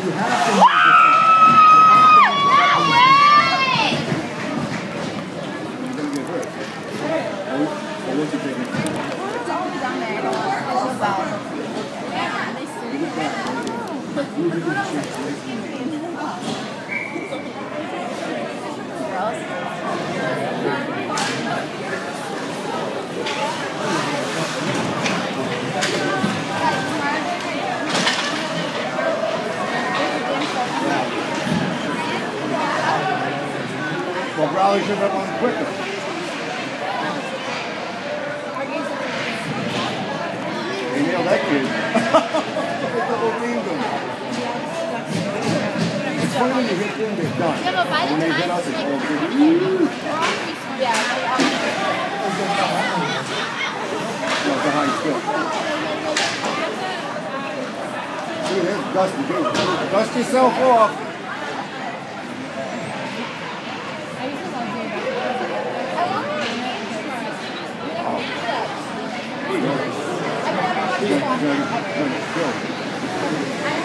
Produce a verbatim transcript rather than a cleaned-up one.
You have to move this. Well, Bradley should have gone quicker. They nailed that kid. They double teamed him. It's funny when you hit them, they're done. Yeah, but by the when they time hit us, it's all good. Yeah. No, it's how you feel. See, there's Dusty. Dust yourself off. Good, good, good.